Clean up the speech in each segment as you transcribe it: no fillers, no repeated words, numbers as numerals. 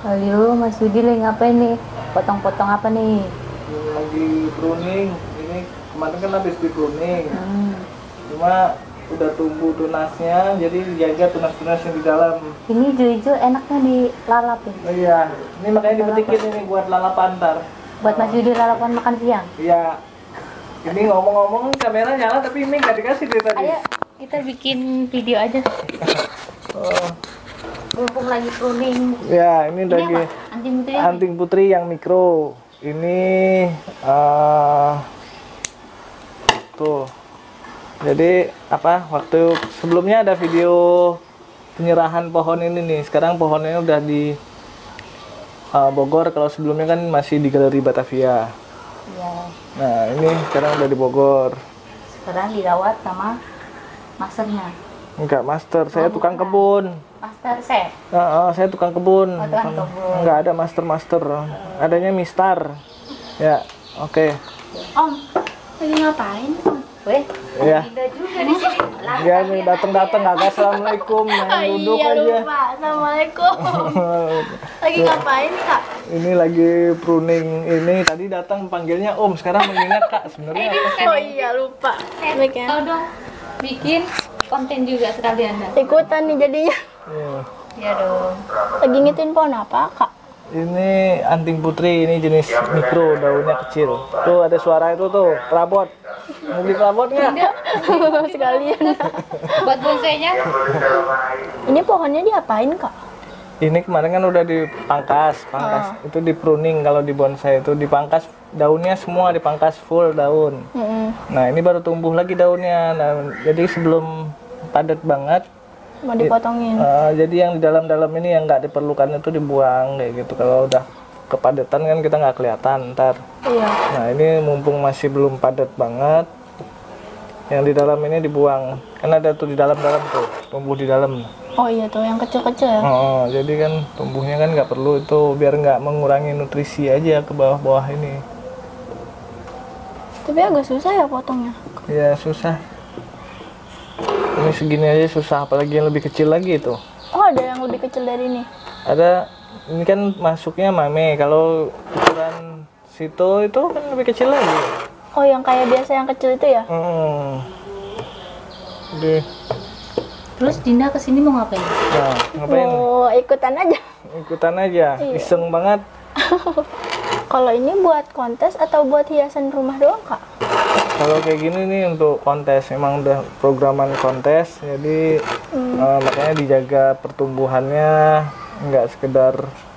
Halo, Mas Yudi lagi ngapain nih? Potong-potong apa nih? Ini lagi pruning. Ini kemarin kan habis di pruning. Cuma udah tumbuh tunasnya, jadi dijaga tunas-tunas yang di dalam. Ini hijau-hijau enaknya dilalapin. Oh iya, ini makanya dipetikin ini buat lalapan ntar. Buat Mas Yudi lalapan makan siang. Iya. Ini ngomong-ngomong kamera nyala tapi ini nggak dikasih dari tadi. Ayo, kita bikin video aja. Oh. Mumpung lagi pruning. Ya, ini Ini lagi apa? Anting putri. anting putri yang mikro. Ini tuh. Jadi apa? Waktu sebelumnya ada video penyerahan pohon ini nih. Sekarang pohonnya udah di Bogor. Kalau sebelumnya kan masih di Galeri Batavia. Iya. Nah, ini sekarang udah di Bogor. Sekarang dirawat sama masternya. Enggak, master. Saya Oh, tukang bukan. kebun. Master chef. Saya tukang kebun. Oh, tukang kebun. Enggak ada master. Adanya Mister. Ya, oke. Om, lagi ngapain? Om? Weh, Iya. Dinda juga di sini. Ya, nih datang-datang enggak assalamualaikum, main duduk iya aja. lupa. Assalamualaikum. Lagi ngapain nih kak? Ini lagi pruning. Ini tadi datang panggilnya Om, sekarang mengingat Kak. Sebenarnya apa? Oh iya lupa. Baiknya. Tahu dong, bikin konten juga sekalian dah. Ikutan nih jadinya. Iya. Iya dong. Lagi ngitin pohon apa kak? Ini anting putri, ini jenis mikro, daunnya kecil. Tuh ada suara itu tuh, perabot. Mau beli perabot nggak? Sekalian. Buat bonsainya? Ini pohonnya diapain kak? Ini kemarin kan udah dipangkas, itu di pruning. Kalau di bonsai itu dipangkas daunnya semua, dipangkas full daun. Nah ini baru tumbuh lagi daunnya. Nah, jadi sebelum padat banget, Mau dipotongin. jadi yang di dalam-dalam ini yang nggak diperlukan itu dibuang kayak gitu. Kalau udah kepadatan kan kita nggak kelihatan ntar. Iya. Nah ini mumpung masih belum padat banget, yang di dalam ini dibuang. Kan ada tuh di dalam-dalam tuh, tumbuh di dalam. Oh iya tuh yang kecil-kecil ya. Jadi kan tumbuhnya kan nggak perlu itu, biar nggak mengurangi nutrisi aja ke bawah-bawah ini. Tapi agak susah ya potongnya. Ya susah. Ini segini aja susah, apalagi yang lebih kecil lagi itu. Oh ada yang lebih kecil dari ini. Ada, ini kan masuknya mame. Kalau ukuran situ itu kan lebih kecil lagi. Oh yang kayak biasa yang kecil itu ya? Jadi, Terus Dinda kesini mau ngapain? nah ngapain? Mau ikutan aja. Ikutan aja, Iya. iseng banget. Kalau ini buat kontes atau buat hiasan rumah doang kak? Kalau kayak gini nih untuk kontes, memang udah programan kontes, jadi makanya dijaga pertumbuhannya, nggak sekedar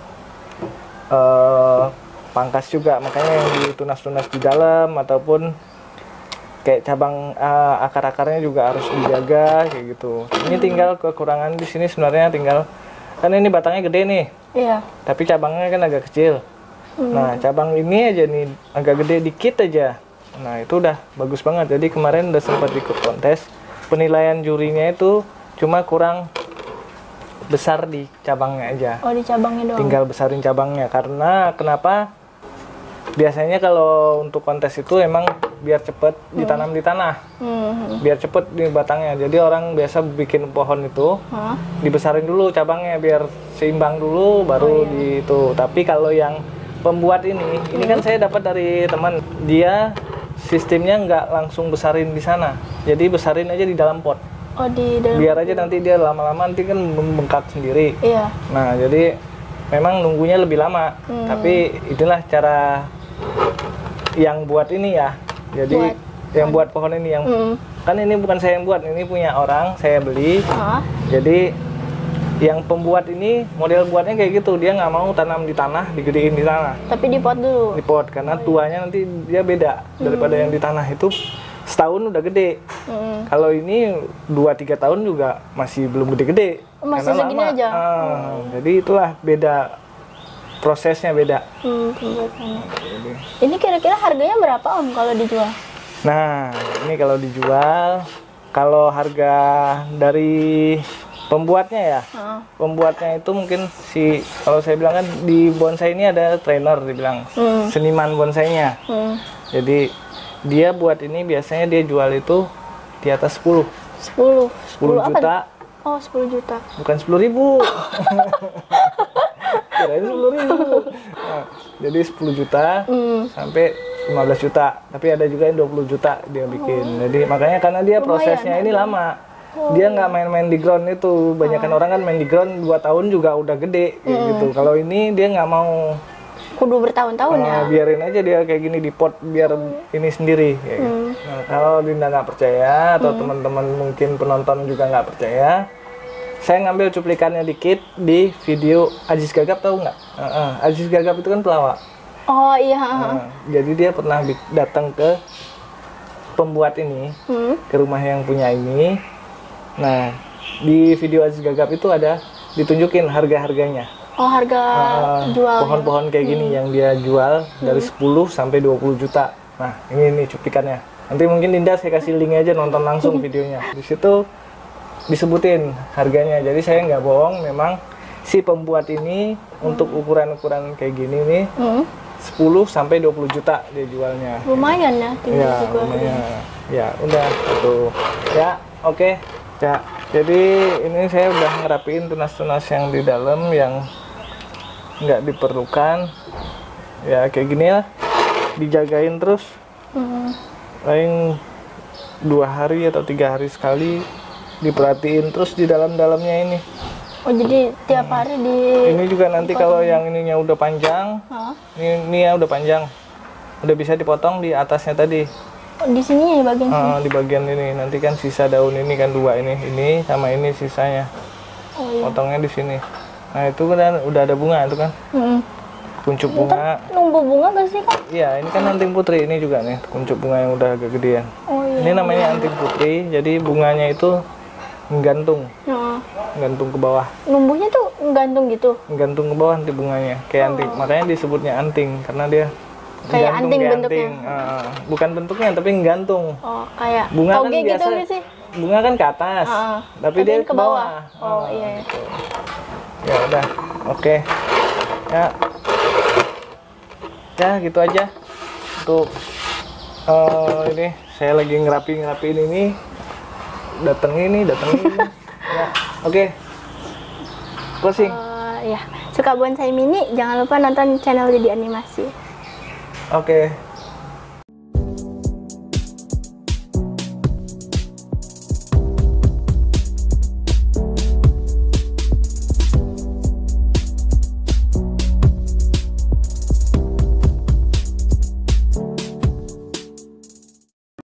pangkas juga, makanya yang ditunas-tunas di dalam ataupun kayak cabang akar-akarnya juga harus dijaga kayak gitu. Ini tinggal kekurangan di sini sebenarnya tinggal kan ini batangnya gede nih, Iya. tapi cabangnya kan agak kecil. Nah cabang ini aja nih agak gede dikit aja. Nah itu udah bagus banget. Jadi kemarin udah sempat ikut kontes, penilaian jurinya itu cuma kurang besar di cabangnya aja. Oh di cabangnya doang. Tinggal besarin cabangnya. Karena kenapa? Biasanya kalau untuk kontes itu emang biar cepet ditanam di tanah, biar cepet di batangnya. Jadi orang biasa bikin pohon itu dibesarin dulu cabangnya biar seimbang dulu, baru di itu. Tapi kalau yang pembuat ini kan saya dapat dari teman, dia sistemnya nggak langsung besarin di sana, jadi besarin aja di dalam pot. Oh di dalam. Biar aja nanti dia lama-lama nanti kan membengkak sendiri. Iya. Nah jadi memang nunggunya lebih lama, tapi inilah cara yang buat ini ya. Jadi yang buat pohon ini yang kan ini bukan saya yang buat, ini punya orang, saya beli. Jadi yang pembuat ini model buatnya kayak gitu, dia nggak mau tanam di tanah, digedein di tanah. Tapi di pot dulu. Di pot karena tuanya nanti dia beda daripada yang di tanah itu setahun udah gede. Kalau ini 2-3 tahun juga masih belum gede-gede. Oh, masih karena segini lama. aja? Jadi itulah beda, prosesnya beda. Pembuatannya. Ini kira-kira harganya berapa om kalau dijual? Nah ini kalau dijual, kalau harga dari pembuatnya ya, pembuatnya itu mungkin kalau saya bilang kan di bonsai ini ada trainer dibilang, seniman bonsainya. Jadi dia buat ini biasanya dia jual itu di atas 10 10 juta. Oh 10 juta. Bukan 10.000. kirain 10.000. Nah, jadi 10 juta sampai 15 juta. Tapi ada juga yang 20 juta dia bikin. Jadi makanya karena dia prosesnya ini lama. Dia nggak main-main di ground itu. Banyakan orang kan main di ground 2 tahun juga udah gede kayak gitu. Kalau ini dia nggak mau. Kudu bertahun-tahun ya. Biarin aja dia kayak gini di pot biar ini sendiri kayak gitu. Nah, kalau Dinda nggak percaya atau teman-teman mungkin penonton juga nggak percaya, saya ngambil cuplikannya dikit di video Aziz Gagap, tahu nggak? Aziz Gagap itu kan pelawak. Oh iya. Jadi dia pernah datang ke pembuat ini, ke rumah yang punya ini. Nah, di video Aziz Gagap itu ada ditunjukin harga-harganya. Oh, harga jual pohon-pohon kayak gini yang dia jual dari 10 sampai 20 juta. Nah, ini cuplikannya. Nanti mungkin Dinda saya kasih link aja, nonton langsung videonya. Di situ disebutin harganya. Jadi saya nggak bohong, memang si pembuat ini untuk ukuran-ukuran kayak gini nih 10 sampai 20 juta dia jualnya. Lumayan ya, tinggi Ya, juga. lumayan. Ya, udah itu. Ya, oke. Ya, jadi ini saya udah ngerapiin tunas-tunas yang di dalam yang nggak diperlukan. Ya, kayak gini lah. Dijagain terus. Paling 2 hari atau 3 hari sekali diperhatiin terus di dalam-dalamnya ini. Oh, jadi tiap hari di Ini juga nanti kalau yang ininya udah panjang, ini ya udah panjang, udah bisa dipotong di atasnya tadi. Oh, di sini ya bagian sini. Di bagian ini nanti kan sisa daun ini kan 2 ini sama ini sisanya. Oh iya. Potongnya di sini. Nah itu kan udah ada bunga itu kan, kuncup bunga. Numbuh bunga gak sih Kak? Iya, ini kan anting putri, ini juga nih kuncup bunga yang udah agak gedean. Oh iya. Ini namanya anting putri, jadi bunganya itu menggantung, gantung ke bawah. Numbuhnya tuh gantung gitu. Gantung ke bawah nanti bunganya kayak anting, makanya disebutnya anting karena dia Kayak gantung anting kayak bentuknya. Bukan bentuknya tapi gantung. Oh, kayak Bunga kan toge gitu biasa nggak sih? bunga kan ke atas, tapi dia ke bawah. Oh iya. Gitu. Ya udah, oke. Ya gitu aja untuk ini saya lagi ngerapiin ini. Datang ini ya, oke. Closing. Ya, suka bonsai mini, jangan lupa nonton channel Jadi Animasi. Oke.